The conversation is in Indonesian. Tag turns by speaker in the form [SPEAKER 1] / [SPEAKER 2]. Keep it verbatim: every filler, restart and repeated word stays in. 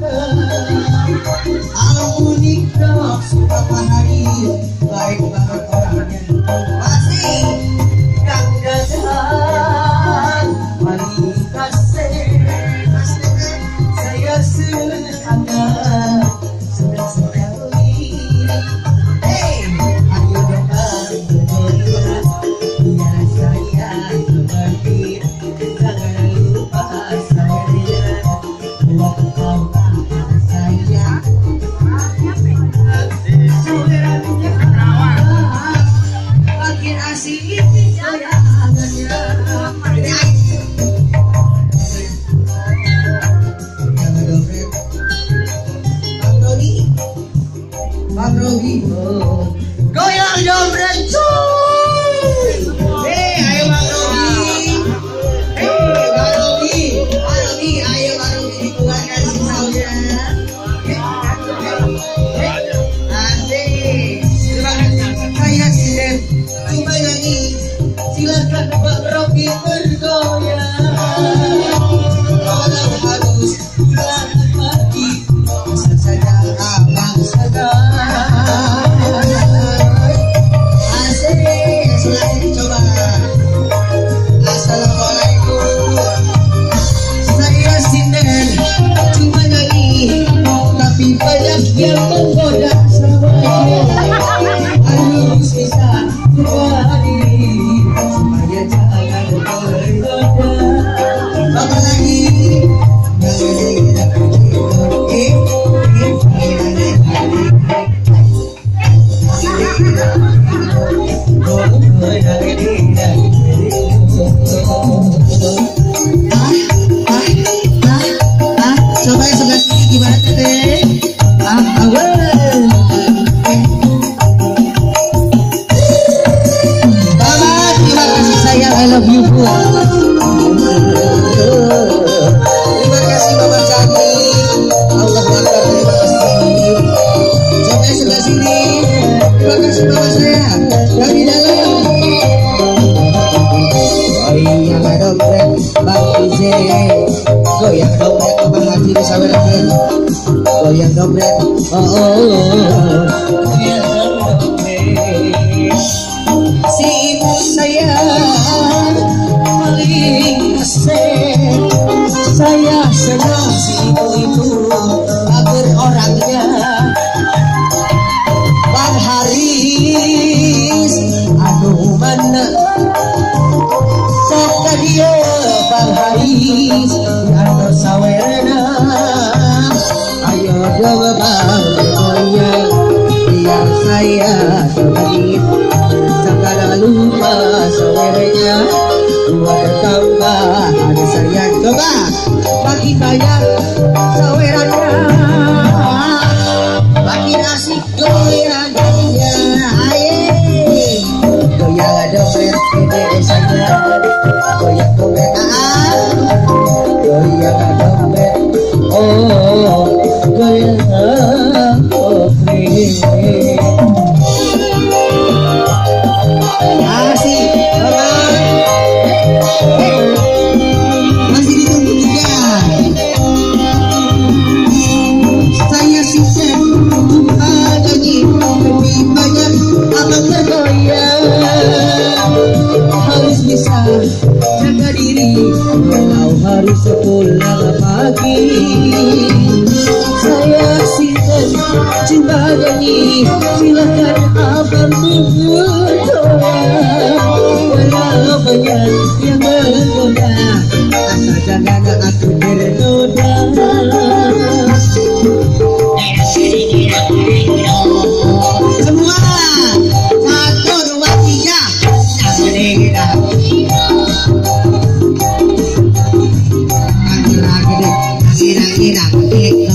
[SPEAKER 1] Almunikah suka pahari baik banget orangnya masih yang datang mari kasih saya senang sudah sekali hey ayo datang bergembira biar saya kembali jangan lupa saya buat kau saya makin asik sayangannya Bang Rogi goyang dompet cuy hei ayo Bang Rogi hei Bang Rogi Bang Rogi ayo Bang Rogi dikeluarkan sinyalnya asik saya Siden coba nyanyi silakan Bang Rogi bergoyang kalau harus berangkat pagi bisa saja abang sadar asik sebelah sini coba assalamualaikum saya Siden cuma nyanyi tapi banyak yang menggoda semuanya harus bisa kembali supaya jangan tergoda apa lagi coba sebelah sini gimana teh ah awal Mama terima kasih sayang I love you bu terima kasih Mama cantik Allah Akbar terima kasih coba sebelah sini terima kasih Mama saya dari dalam goyang dompet Bang Ize goyang dompet Bang Haji disawerkeun goyang dompet oh oh, oh. Goyang dompet si ibu saya paling asik saya senang si ibu itu agar orangnya Bang Haris aduh mana sok dia Bang Haris anu sawerna ayo dong Bang goyang biar saya temenin jangan lupa sawernya buat tambahan sayang coba bagi banyak sawerannya makin asik goyangannya aye goyang dompet ini saya goyang dompet ah goyang dompet oh goyang dompet asik masih ditunggu juga saya Siden ada nih lebih banyak abang bergoyang harus bisa jaga diri walau harus pulang pagi saya Siden cinta nyanyi silakan abang bergoyang walau banyak yang menggoda asal jangan aku tergoda semua satu dua tiga lagi lagi deh lagi lagi lagi